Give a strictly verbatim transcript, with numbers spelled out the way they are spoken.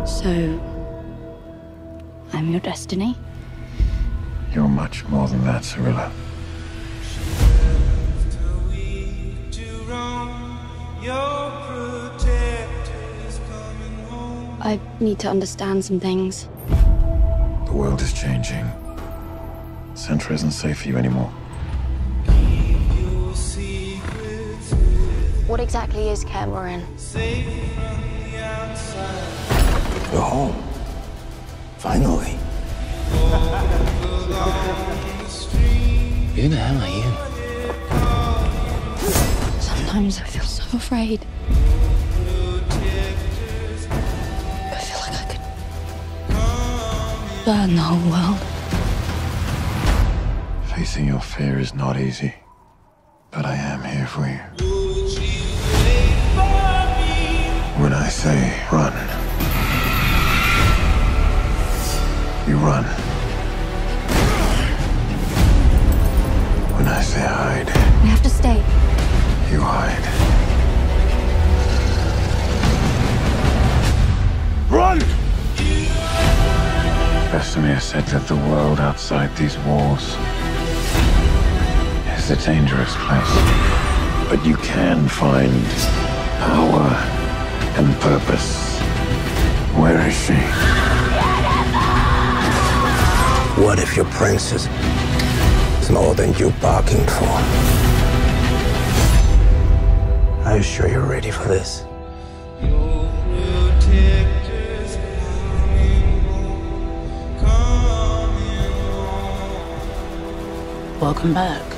So, I'm your destiny? You're much more than that, Cirilla. I need to understand some things. The world is changing. Centra isn't safe for you anymore. What exactly is Kaer Morhen? You're home. Finally. Who the hell are you? Sometimes I feel so afraid. I feel like I could burn the whole world. Facing your fear is not easy, but I am here for you. When I say run, you run. When I say hide, We have to stay. you hide. Run! Vesemir said that the world outside these walls is a dangerous place. But you can find power and purpose. Where is she? What if your princess is more than you bargained for? Are you sure you're ready for this? Welcome back.